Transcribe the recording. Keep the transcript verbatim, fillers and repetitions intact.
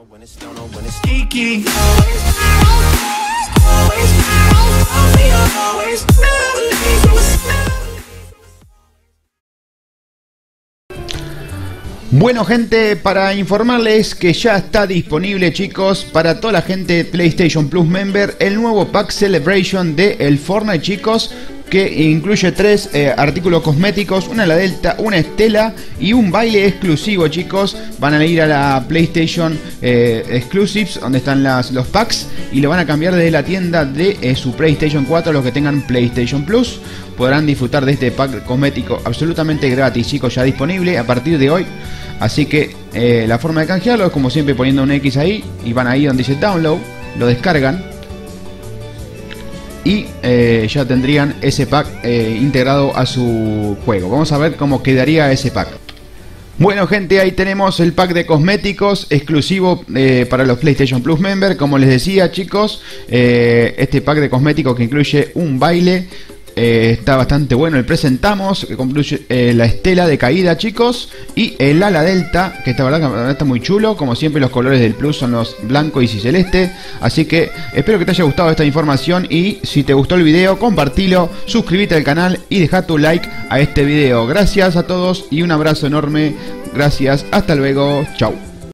Bueno gente, para informarles que ya está disponible, chicos, para toda la gente PlayStation Plus Member, el nuevo Pack Celebration de el Fortnite, chicos, que incluye tres eh, artículos cosméticos, una la Delta, una Estela y un baile exclusivo, chicos. Van a ir a la PlayStation eh, Exclusives, donde están las, los packs, y lo van a cambiar desde la tienda de eh, su PlayStation cuatro. Los que tengan PlayStation Plus podrán disfrutar de este pack cosmético absolutamente gratis, chicos, ya disponible a partir de hoy. Así que eh, la forma de canjearlo es como siempre poniendo un X ahí, y van ahí donde dice download, lo descargan y eh, ya tendrían ese pack eh, integrado a su juego. Vamos a ver cómo quedaría ese pack. Bueno gente, ahí tenemos el pack de cosméticos exclusivo eh, para los PlayStation Plus Member. Como les decía, chicos, eh, este pack de cosméticos que incluye un baile Eh, está bastante bueno. El presentamos, que concluye eh, la Estela de caída, chicos, y el ala Delta, que esta verdad, verdad está muy chulo. Como siempre, los colores del Plus son los blanco y celeste. Así que espero que te haya gustado esta información, y si te gustó el video, compartilo, suscríbete al canal y deja tu like a este video. Gracias a todos y un abrazo enorme. Gracias, hasta luego, chau.